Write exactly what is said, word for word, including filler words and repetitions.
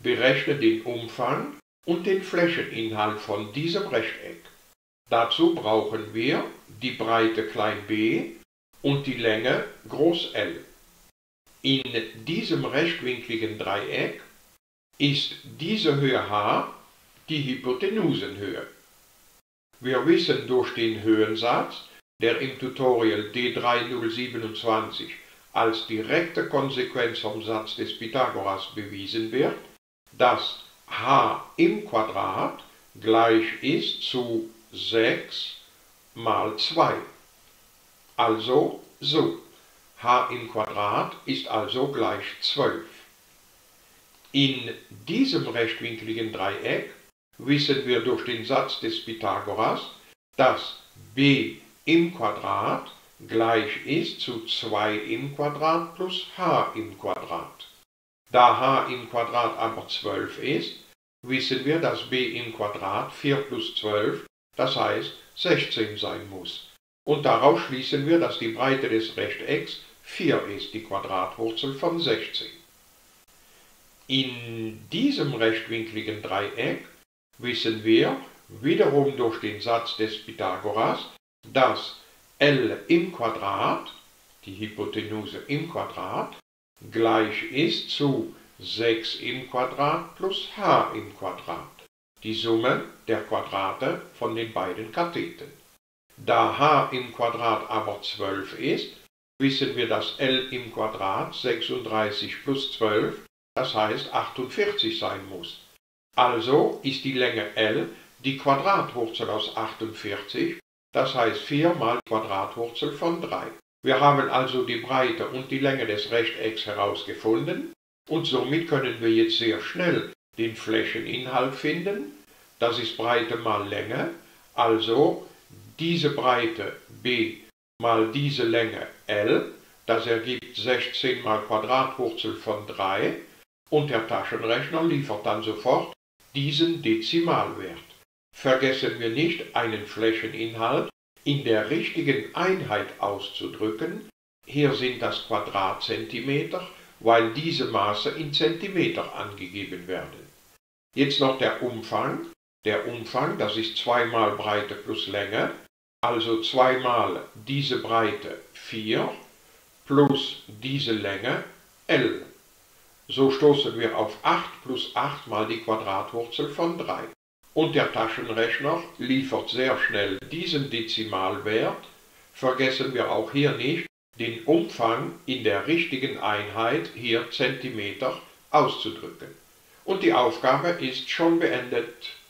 Berechne den Umfang und den Flächeninhalt von diesem Rechteck. Dazu brauchen wir die Breite b und die Länge L. In diesem rechtwinkligen Dreieck ist diese Höhe h die Hypotenusenhöhe. Wir wissen durch den Höhensatz, der im Tutorial D drei null siebenundzwanzig als direkte Konsequenz vom Satz des Pythagoras bewiesen wird, dass h im Quadrat gleich ist zu sechs mal zwei. Also so, h im Quadrat ist also gleich zwölf. In diesem rechtwinkligen Dreieck wissen wir durch den Satz des Pythagoras, dass b im Quadrat gleich ist zu zwei im Quadrat plus h im Quadrat. Da h im Quadrat aber zwölf ist, wissen wir, dass b im Quadrat vier plus zwölf, das heißt sechzehn sein muss. Und daraus schließen wir, dass die Breite des Rechtecks vier ist, die Quadratwurzel von sechzehn. In diesem rechtwinkligen Dreieck wissen wir, wiederum durch den Satz des Pythagoras, dass L im Quadrat, die Hypotenuse im Quadrat, gleich ist zu sechs im Quadrat plus h im Quadrat, die Summe der Quadrate von den beiden Katheten. Da h im Quadrat aber zwölf ist, wissen wir, dass L im Quadrat sechsunddreißig plus zwölf, das heißt achtundvierzig sein muss. Also ist die Länge L die Quadratwurzel aus achtundvierzig, das heißt vier mal Quadratwurzel von drei. Wir haben also die Breite und die Länge des Rechtecks herausgefunden und somit können wir jetzt sehr schnell den Flächeninhalt finden. Das ist Breite mal Länge, also diese Breite b mal diese Länge L, das ergibt sechzehn mal Quadratwurzel von drei und der Taschenrechner liefert dann sofort diesen Dezimalwert. Vergessen wir nicht, einen Flächeninhalt in der richtigen Einheit auszudrücken. Hier sind das Quadratzentimeter, weil diese Maße in Zentimeter angegeben werden. Jetzt noch der Umfang. Der Umfang, das ist zwei mal Breite plus Länge, also zwei mal diese Breite vier plus diese Länge L. So stoßen wir auf acht plus acht mal die Quadratwurzel von drei. Und der Taschenrechner liefert sehr schnell diesen Dezimalwert. Vergessen wir auch hier nicht, den Umfang in der richtigen Einheit, hier Zentimeter, auszudrücken. Und die Aufgabe ist schon beendet.